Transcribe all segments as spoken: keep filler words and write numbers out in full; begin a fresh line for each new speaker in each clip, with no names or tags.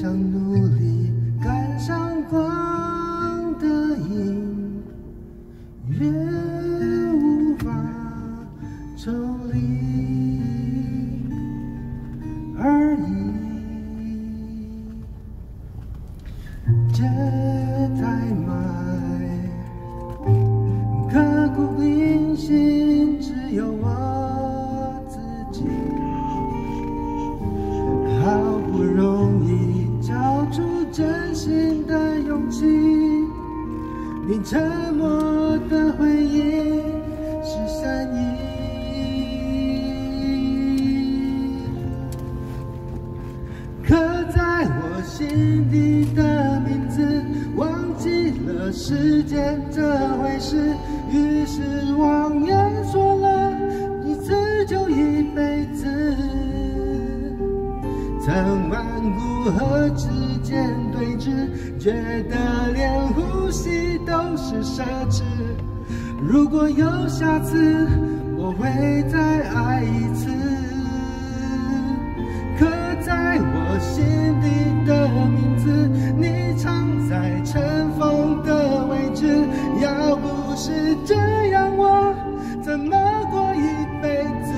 想努力赶上光的影，越无法抽离而已。这太埋，刻骨铭心，只有我自己。好不容易交出真心的勇气，你沉默的回应是善意。刻在我心底的名字，忘记了时间这回事，于是谎言说了一次就一辈子。曾顽固和指尖对峙，觉得连呼吸都是奢侈。如果有下次，我会再爱一次。刻在我心底的名字，你藏在尘封的位置。要不是这样，我怎么过一辈子？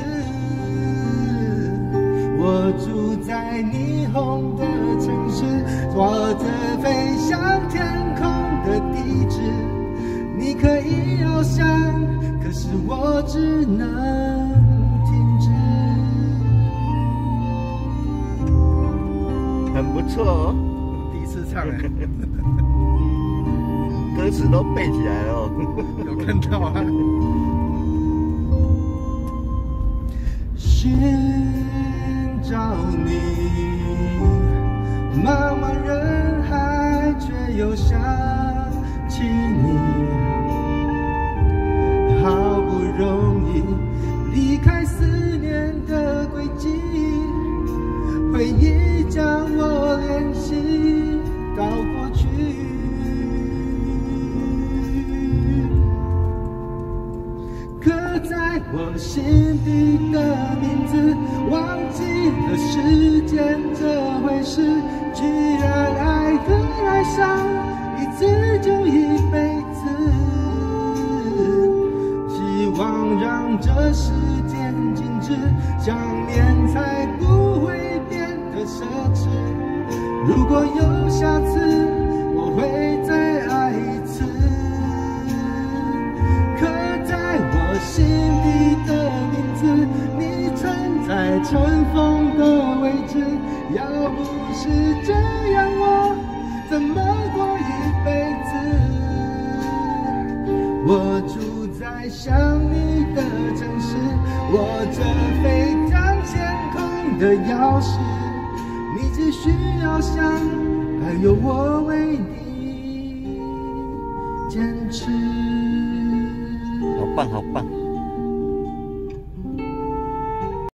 我住在霓虹的城市，握着飞向天空的地址。你可以翱翔，可是我只能停止。
很不错哦，
第一次唱哎，
歌词都背起来了哦。
有看到啊？寻找你，茫茫人海，却又想起你。好不容易离开思念的轨迹，回忆将我联系到过去。刻在我心底的名字，忘记了时间这回事，居然爱对爱上一次就一辈子。希望让这时间静止，想念才不会变得奢侈。如果有下次，我会再爱一次。刻在我心底的名字，你存在尘封的位置。要不是这样，我怎么过一辈子？我住在想你的城市，握着飞向天空的钥匙。你只需要想，还有我为你坚持。
好棒，好棒！